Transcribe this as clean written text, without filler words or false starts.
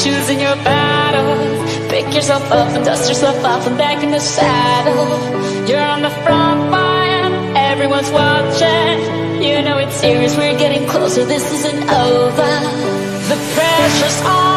choosing your battles. Pick yourself up and dust yourself off and back in the saddle. You're on the front line, everyone's watching. You know it's serious, we're getting closer, this isn't over. The pressure's on.